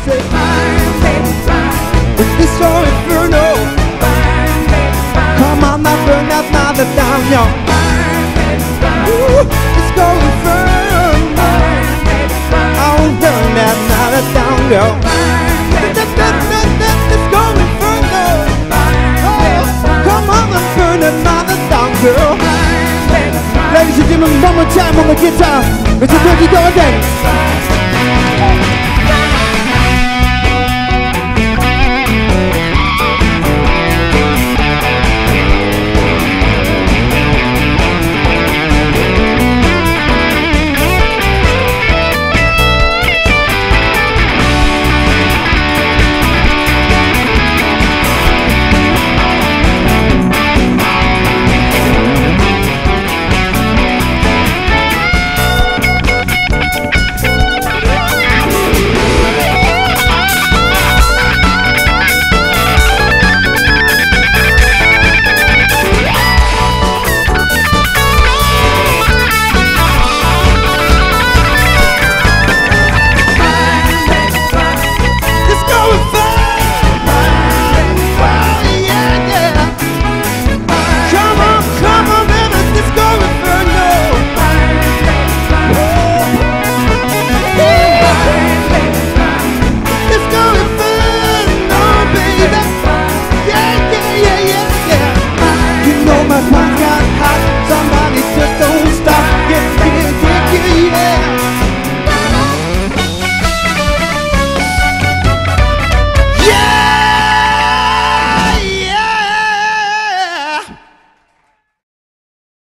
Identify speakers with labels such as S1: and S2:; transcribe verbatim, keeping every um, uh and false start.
S1: say burn, baby, burn. It's so inferno. Burn, baby, burn. Come on now, burn that mother down, yo. Burn, baby, burn. Ooh, it's so inferno. Burn, baby, burn. I will burn that mother down, yo. Burn, baby, burn. It's so inferno. Burn, oh, come on and burn that mother down, girl. Burn, baby, burn. Ladies and gentlemen, one more time on the guitar. It's a dirty dog again.